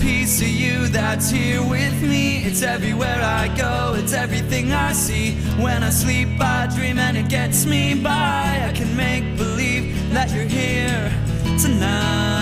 piece of you that's here with me. It's everywhere I go, it's everything I see. When I sleep I dream and it gets me by. I can make believe that you're here tonight.